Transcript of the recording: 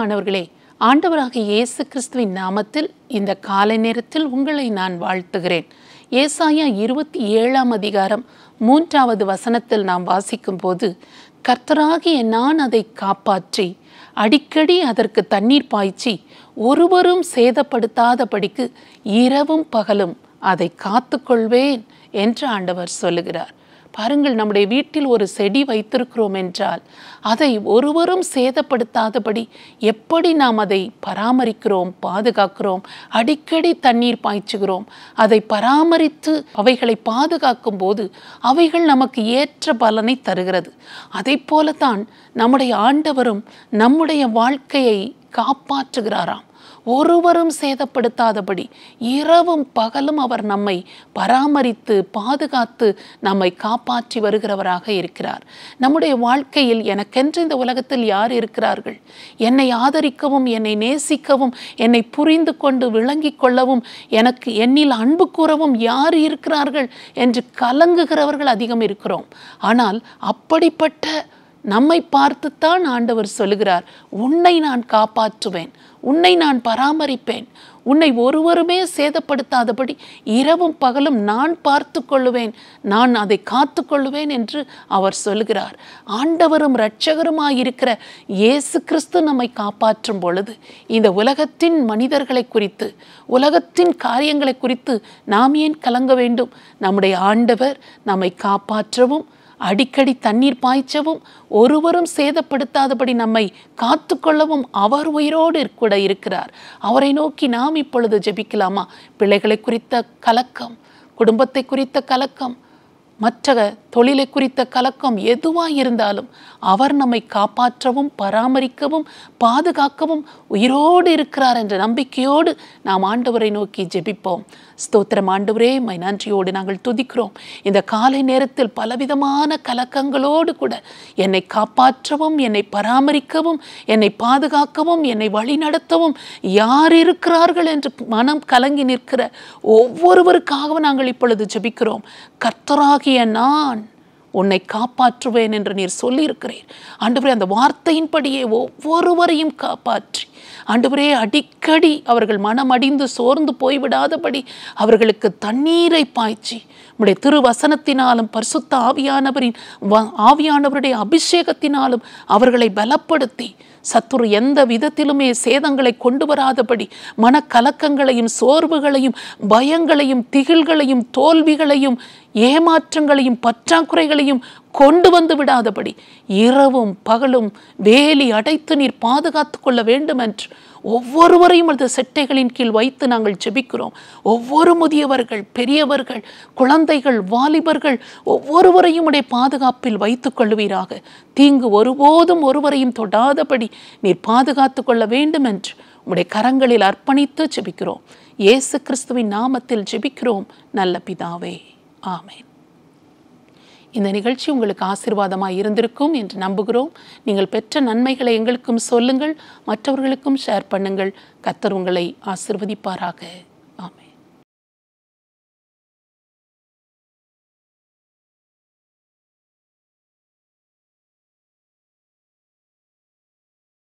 பிரியமானவர்களே, ஆண்டவராகிய இயேசு கிறிஸ்துவின் நாமத்தில் இந்த காலை நேரத்தில் உங்களை நான் வாழ்த்துகிறேன். ஏசாயா 27ஆம் அதிகாரம் 3வது வசனத்தில் நாம் வாசிக்கும் போது, கர்த்தராகிய நான் அதை காப்பாற்றி அடிக்கடி அதற்கு தண்ணீர் பாய்ச்சி ஒருவரும் சேதப்படுத்தாதபடிக்கு இரவும் பகலும் அதை காத்துக்கொள்வேன் என்று ஆண்டவர் சொல்லுகிறார். பாருங்கள், நம்முடைய வீட்டில் ஒரு செடி வைத்திருக்கிறோம் என்றால் அதை ஒருவரும் சேதப்படுத்தாதபடி எப்படி நாம் அதை பராமரிக்கிறோம், பாதுகாக்கிறோம், அடிக்கடி தண்ணீர் பாய்ச்சுகிறோம், அதை பராமரித்து அவைகளை பாதுகாக்கும் போது அவைகள் நமக்கு ஏற்ற பலனை தருகிறது. அதை போலத்தான் நம்முடைய ஆண்டவரும் நம்முடைய வாழ்க்கையை காப்பாற்றுகிறாராம். ஒருவரும் சேதப்படுத்தாதபடி இரவும் பகலும் அவர் நம்மை பராமரித்து பாதுகாத்து நம்மை காப்பாற்றி வருகிறவராக இருக்கிறார். நம்முடைய வாழ்க்கையில் எனக்கென்று இந்த உலகத்தில் யார் இருக்கிறார்கள், என்னை ஆதரிக்கவும், என்னை நேசிக்கவும், என்னை புரிந்து கொண்டு விளங்கி கொள்ளவும், எனக்கு என்னில் அன்பு கூறவும் யார் இருக்கிறார்கள் என்று கலங்குகிறவர்கள் அதிகம் இருக்கிறோம். ஆனால் அப்படிப்பட்ட நம்மை பார்த்துத்தான் ஆண்டவர் சொல்லுகிறார், உன்னை நான் காப்பாற்றுவேன், உன்னை நான் பராமரிப்பேன், உன்னை ஒருவருமே சேதப்படுத்தாதபடி இரவும் பகலும் நான் பார்த்து கொள்ளுவேன், நான் அதை காத்து கொள்ளுவேன் என்று அவர் சொல்லுகிறார். ஆண்டவரும் இரட்சகருமாயிருக்கிற இயேசு கிறிஸ்து நம்மை காப்பாற்றும் பொழுது இந்த உலகத்தின் மனிதர்களை குறித்து, உலகத்தின் காரியங்களை குறித்து நாம் ஏன் கலங்க வேண்டும்? நம்முடைய ஆண்டவர் நம்மை காப்பாற்றவும், அடிக்கடி தண்ணீர் பாய்ச்சவும், ஒருவரும் சேதப்படுத்தாதபடி நம்மை காத்து கொள்ளவும் அவர் உயிரோடு கூட இருக்கிறார். அவரை நோக்கி நாம் இப்பொழுது ஜெபிக்கலாமா? பிள்ளைகளை குறித்த கலக்கம், குடும்பத்தை குறித்த கலக்கம், மற்ற தொழிலை குறித்த கலக்கம் எதுவாக இருந்தாலும் அவர் நம்மை காப்பாற்றவும், பராமரிக்கவும், பாதுகாக்கவும் உயிரோடு இருக்கிறார் என்ற நம்பிக்கையோடு நாம் ஆண்டவரை நோக்கி ஜெபிப்போம். ஸ்தோத்திரம் ஆண்டவரே, மை நன்றியோடு நாங்கள் துதிக்கிறோம். இந்த காலை நேரத்தில் பலவிதமான கலக்கங்களோடு கூட என்னை காப்பாற்றவும், என்னை பராமரிக்கவும், என்னை பாதுகாக்கவும், என்னை வழிநடத்தவும் யார் இருக்கிறார்கள் என்று மனம் கலங்கி நிற்கிற ஒவ்வொருவருக்காகவும் நாங்கள் இப்பொழுது ஜெபிக்கிறோம். கர்த்தராகிய நான் உன்னை காப்பாற்றுவேன் என்று நீர் சொல்லியிருக்கிறீர். ஆண்டவரே, அந்த வார்த்தையின்படியே ஒவ்வொருவரையும் காப்பாற்றி ஆண்டவரே, அடிக்கடி அவர்கள் மனமடிந்து சோர்ந்து போய்விடாதபடி அவர்களுக்கு தண்ணீரை பாய்ச்சி உம்முடைய திருவசனத்தினாலும் பரிசுத்த ஆவியானவருடைய அபிஷேகத்தினாலும் அவர்களை பலப்படுத்தி சத்துரு எந்த விதத்திலுமே சேதங்களை கொண்டு வராதபடி மனக்கலக்கங்களையும் சோர்வுகளையும் பயங்களையும் திகில்களையும் தோல்விகளையும் ஏமாற்றங்களையும் பற்றாக்குறைகளையும் கொண்டு வந்து விடாதபடி இரவும் பகலும் வேலி அடைத்து நீர் பாதுகாத்து கொள்ள வேண்டும் என்று ஒவ்வொருவரையும் அந்த செட்டைகளின் கீழ் வைத்து நாங்கள் ஜெபிக்கிறோம். ஒவ்வொரு முதியவர்கள், பெரியவர்கள், குழந்தைகள், வாலிபர்கள் ஒவ்வொருவரையும் உடைய பாதுகாப்பில் வைத்துக் கொள்வீராக. தீங்கு ஒருபோதும் ஒருவரையும் தொடாதபடி நீர் பாதுகாத்து கொள்ள வேண்டும் என்று உடைய கரங்களில் அர்ப்பணித்து ஜெபிக்கிறோம். இயேசு கிறிஸ்துவின் நாமத்தில் ஜெபிக்கிறோம் நல்ல பிதாவே, ஆமென். இந்த நிகழ்ச்சி உங்களுக்கு ஆசீர்வாதமாக இருந்திருக்கும் என்று நம்புகிறோம். நீங்கள் பெற்ற நன்மைகளை எங்களுக்கும் சொல்லுங்கள், மற்றவர்களுக்கும் ஷேர் பண்ணுங்கள். கர்த்தர் உங்களை ஆசீர்வதிப்பாராக.